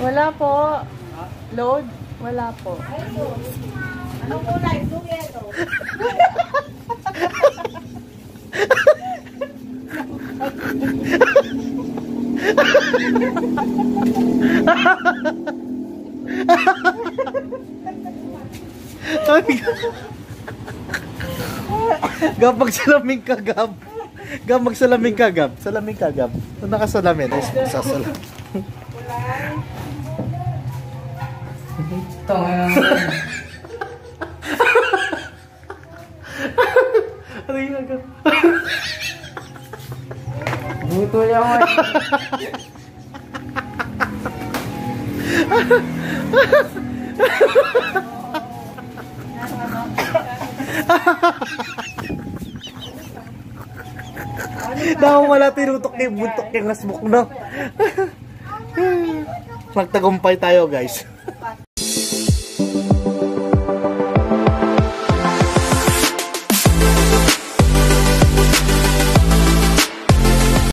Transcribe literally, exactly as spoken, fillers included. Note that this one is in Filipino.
Wala po. Load? Wala po. Anong kulay? Blue, yellow. Gab, magsalamin ka, Gab. Gab, magsalamin ka, Gab. Salamin ka, Gab. Nakasalamin. Ay, sasalam. Ito ngayon. Ano yun, Gab? Buto niya ako. Dahil wala tinutok yung buntok yung asbuk, no? Magtagumpay tayo, guys.